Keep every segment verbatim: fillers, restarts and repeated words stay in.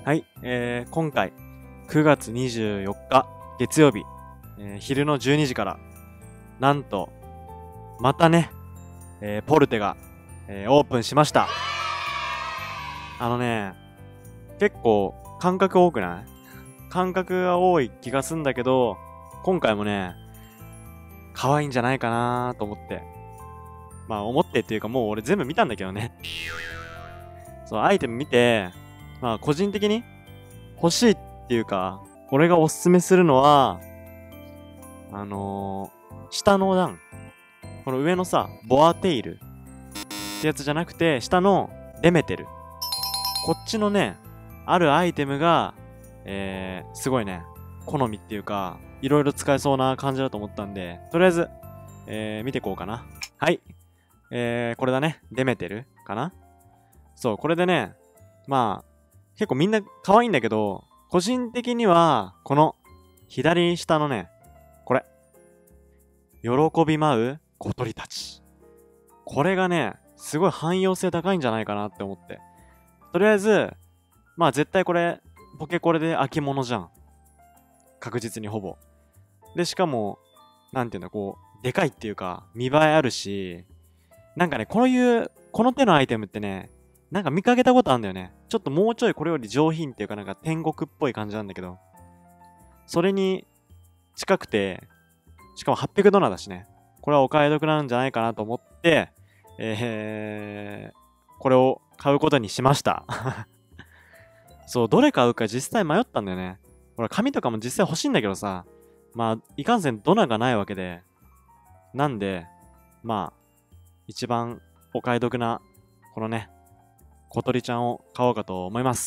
はい、えー、今回くがつにじゅうよっか月曜日、えー、昼のじゅうにじからなんとまたね、えー、ポルテが、えー、オープンしました。あのね、結構間隔多くない？間隔が多い気がすんだけど、今回もね可愛いんじゃないかなと思って、まあ思ってっていうかもう俺全部見たんだけどね。そうアイテム見て、まあ個人的に欲しいっていうか、俺がおすすめするのは、あのー、下の段。この上のさ、ボアテイルってやつじゃなくて、下のデメテル。こっちのね、あるアイテムが、えー、すごいね、好みっていうか、いろいろ使えそうな感じだと思ったんで、とりあえず、えー、見ていこうかな。はい。えー、これだね。デメテルかな？そう、これでね、まあ、結構みんな可愛いんだけど、個人的には、この、左下のね、これ。喜び舞う小鳥たち。これがね、すごい汎用性高いんじゃないかなって思って。とりあえず、まあ絶対これ、ポケコレで秋物じゃん。確実にほぼ。で、しかも、なんていうんだ、こう、でかいっていうか、見栄えあるし、なんかね、こういう、この手のアイテムってね、なんか見かけたことあるんだよね。ちょっともうちょいこれより上品っていうかなんか天国っぽい感じなんだけど、それに近くて、しかもはっぴゃくドナーだしね。これはお買い得なんじゃないかなと思って、えー、これを買うことにしました。そう、どれ買うか実際迷ったんだよね。ほら、紙とかも実際欲しいんだけどさ、まあ、いかんせんドナーがないわけで、なんで、まあ、一番お買い得な、このね、小鳥ちゃんを買おうかと思います。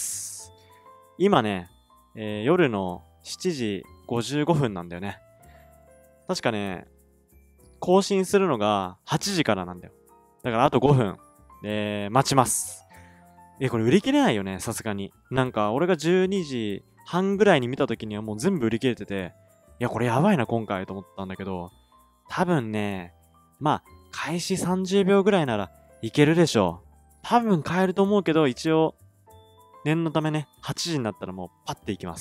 今ね、えー、夜のしちじごじゅうごふんなんだよね。確かね、更新するのがはちじからなんだよ。だからあとごふん、えー、待ちます。え、これ売り切れないよね、さすがに。なんか俺がじゅうにじはんぐらいに見た時にはもう全部売り切れてて、いやこれやばいな今回と思ったんだけど、多分ね、まあ、開始さんじゅうびょうぐらいならいけるでしょう。多分買えると思うけど、一応、念のためね、はちじになったらもうパッていきます。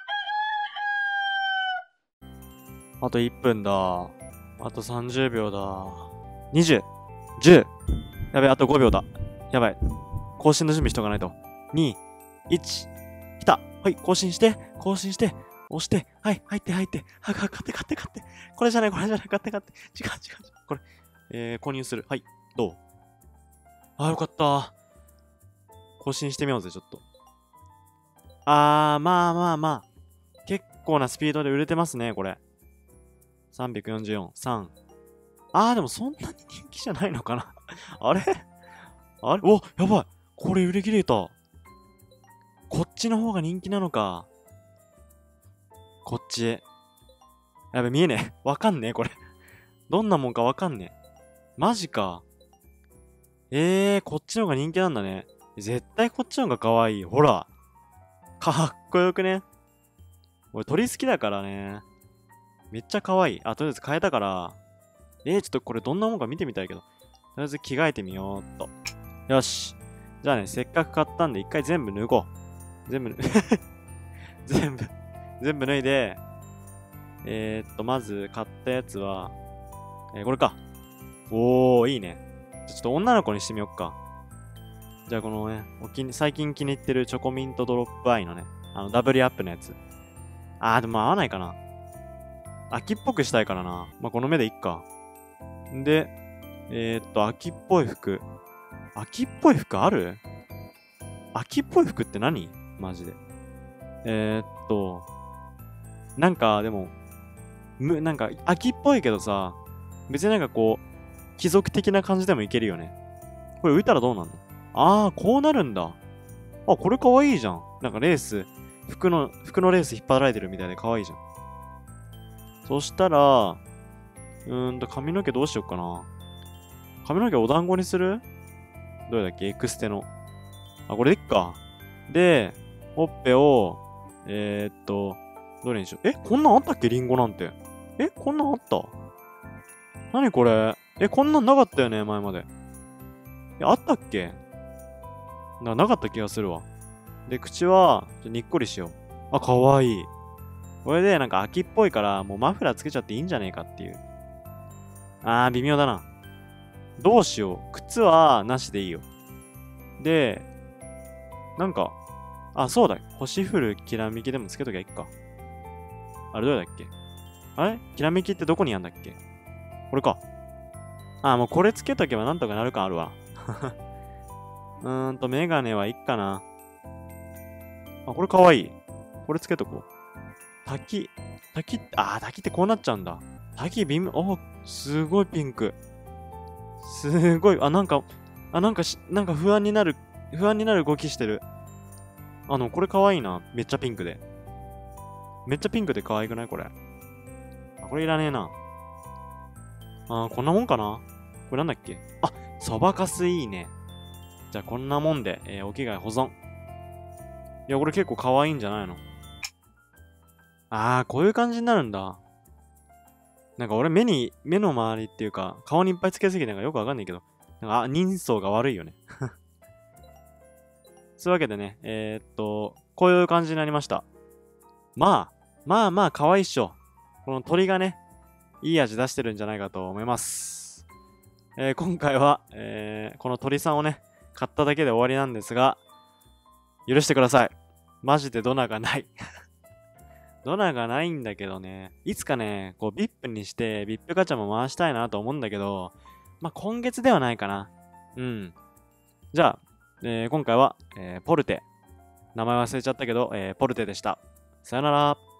あといっぷんだ。あとさんじゅうびょうだ。にじゅう、じゅう。やべ、あとごびょうだ。やばい。更新の準備しとかないと。に、いち。来た。はい、更新して、更新して、押して、はい、入って入って。は、買って買って買って。これじゃない、これじゃない、買って買って。違う違う違う。これ、えー、購入する。はい、どう？あー、よかった。更新してみようぜ、ちょっと。あー、まあまあまあ。結構なスピードで売れてますね、これ。さんびゃくよんじゅうよん、さん。あー、でもそんなに人気じゃないのかな。あれあれお、やばい。これ売り切れた。こっちの方が人気なのか。こっち。やべ、見えねえ。わかんねえ、これ。どんなもんかわかんねえ。マジか。えー、こっちの方が人気なんだね。絶対こっちの方が可愛い。ほら。かっこよくね。俺鳥好きだからね。めっちゃ可愛い。あ、とりあえず変えたから。えー、ちょっとこれどんなもんか見てみたいけど。とりあえず着替えてみようっと。よし。じゃあね、せっかく買ったんで一回全部脱ごう。全部、全部、全部脱いで、えー、っと、まず買ったやつは、えー、これか。おー、いいね。じゃちょっと女の子にしてみよっか。じゃあこのね、お気に最近気に入ってるチョコミントドロップアイのね、あの、ダブルアップのやつ。あー、でも合わないかな。秋っぽくしたいからな。まあ、この目でいっか。んで、えー、っと、秋っぽい服。秋っぽい服ある？秋っぽい服って何？マジで。えー、っと、なんか、でも、む、なんか、秋っぽいけどさ、別になんかこう、貴族的な感じでもいけるよね。これ浮いたらどうなんの？あー、こうなるんだ。あ、これかわいいじゃん。なんかレース、服の、服のレース引っ張られてるみたいでかわいいじゃん。そしたら、うーんと、髪の毛どうしよっかな。髪の毛お団子にする？どれだっけ？エクステの。あ、これでいっか。で、ほっぺを、えー、っと、どれにしよう。え、こんなんあったっけ？リンゴなんて。え、こんなんあった？なにこれ？え、こんなんなかったよね、前まで。え、あったっけ？な、なかった気がするわ。 で、口は、ちょにっこりしよう。あ、かわいい。これで、なんか秋っぽいから、もうマフラーつけちゃっていいんじゃねえかっていう。あー、微妙だな。どうしよう。靴は、なしでいいよ。で、なんか、あ、そうだ。星降るきらめきでもつけときゃいいか。あれどれだっけ？あれきらめきってどこにあんだっけ？これか。あ、もうこれつけとけばなんとかなる感あるわ。うーんと、メガネはいっかな。あ、これかわいい。これつけとこう。滝。滝って、あー、滝ってこうなっちゃうんだ。滝ビーム、お、すごいピンク。すごい。あ、なんか、あ、なんかし、なんか不安になる、不安になる動きしてる。あの、これかわいいな。めっちゃピンクで。めっちゃピンクで可愛くないこれ。あ、これいらねえな。あー、こんなもんかな。これなんだっけ。あ、そばかすいいね。じゃあこんなもんで、えー、お着替え保存。いや、これ結構可愛いんじゃないの？あー、こういう感じになるんだ。なんか俺目に、目の周りっていうか、顔にいっぱいつけすぎてなんかよくわかんないけど、なんか、あ、人相が悪いよね。そういうわけでね、えー、っと、こういう感じになりました。まあ、まあまあ可愛いっしょ。この鳥がね、いい味出してるんじゃないかと思います。えー、今回は、えー、この鳥さんをね、買っただけで終わりなんですが、許してください。マジでドナがない。ドナがないんだけどね、いつかね、こう ブイアイピー にして ブイアイピー ガチャも回したいなと思うんだけど、まあ、今月ではないかな。うん。じゃあ、えー今回は、えーポルテ。名前忘れちゃったけど、えーポルテでした。さよなら。